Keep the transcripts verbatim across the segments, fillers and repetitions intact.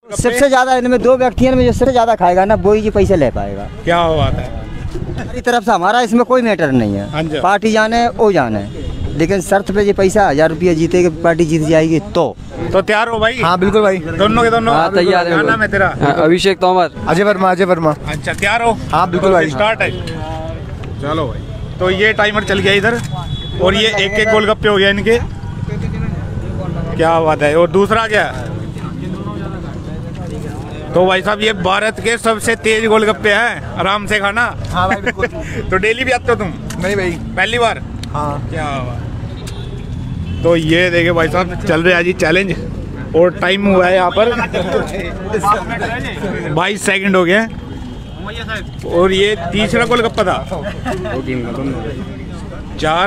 सबसे ज्यादा इनमें दो व्यक्तियों में जो सबसे ज्यादा खाएगा ना, वो ही पैसे ले पाएगा। क्या बात है, हमारी तरफ से हमारा इसमें कोई मैटर नहीं है, पार्टी जाने वो जाने, लेकिन शर्त पे ये पैसा हजार रुपया जीतेगी, पार्टी जीत जाएगी तो तो तैयार हो भाई? हाँ बिल्कुल भाई, दोनों के दोनों तैयार है। क्या नाम है तेरा? अभिषेक तोमर। अजय वर्मा। अजय वर्मा। अच्छा तैयार हो? हाँ बिल्कुल भाई, स्टार्ट है। चलो भाई, तो ये टाइमर चल गया इधर, और ये एक एक गोलगप्पे हो गया इनके। क्या बात है। और दूसरा क्या है? तो भाई साहब ये भारत के सबसे तेज गोलगप्पे हैं, आराम से खाना। हाँ भाई बिल्कुल। तो डेली भी आते हो तुम? नहीं भाई, पहली बार? हाँ। क्या बात। तो ये देखे भाई साहब चल रहे हैं जी चैलेंज, और टाइम हुआ है यहाँ पर बाईस सेकंड हो गए, और ये तीसरा गोलगप्पा था। चार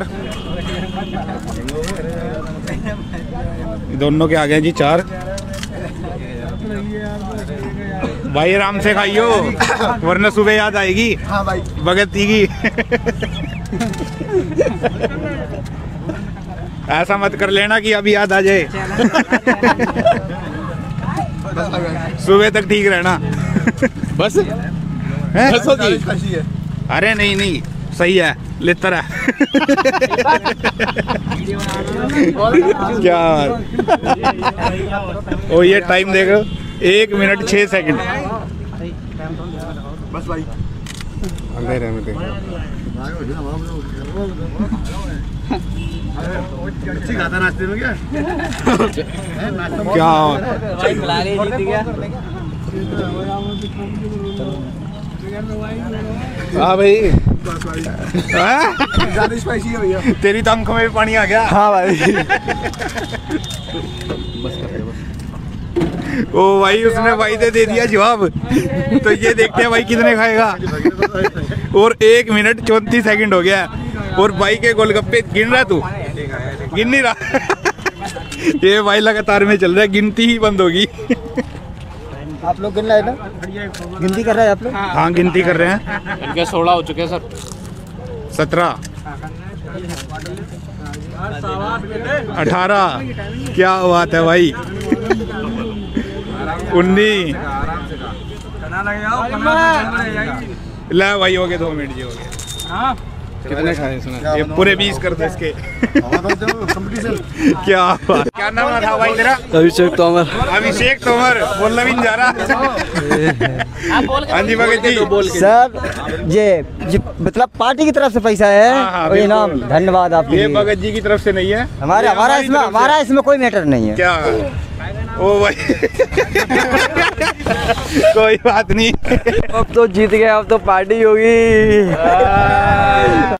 दोनों के आ गए जी, चार। भाई आराम से खाइयो, वरना सुबह याद आएगी। हाँ भाई, भगत की। ऐसा मत कर लेना कि अभी याद आ जाए। सुबह तक ठीक रहना। बस है? बस होगी? अरे नहीं नहीं, सही है, लेतर है। क्या ओ ये टाइम देखो, एक मिनट छह सेकंड। बस भाई, नाश्ते में क्या क्या हाँ भाई, ज्यादा स्पाइसी है भैया। तेरी तो आंखों में भी पानी आ गया। हाँ भाई। ओ भाई उसने वायदे दे दिया जवाब। तो ये देखते हैं भाई कितने खाएगा। और एक मिनट चौंतीस सेकंड हो गया, और भाई के गोलगप्पे गिन रहा तू? गिन नहीं रहा। ये भाई लगातार में चल रहा है, गिनती ही बंद होगी। आप लोग गिन रहे हैं ना? गिनती कर रहे हैं आप लोग? हाँ गिनती कर रहे हैं। इनके सोलह हो चुके हैं सर। सत्रह, अठारह, क्या बात है भाई। उन्नीस, ले भाई हो गए, दो मिनट जी हो गए। कितने खाए इसने? ये पूरे बीस कर दो इसके। क्या बात। क्या नाम था भाई तेरा? अभिषेक तोमर। अभिषेक तोमर, बोलना भी नहीं जा रहा। हाँ जी भगत जी। सर ये, ये मतलब पार्टी की तरफ से पैसा है। हाँ, हाँ, और इनाम, धन्यवाद आपके ये लिए। भगत जी की तरफ से नहीं है, हमारे हमारा इसमें हमारा इसमें कोई मैटर नहीं है। क्या ओ भाई। कोई बात नहीं, अब तो जीत गए, अब तो पार्टी होगी।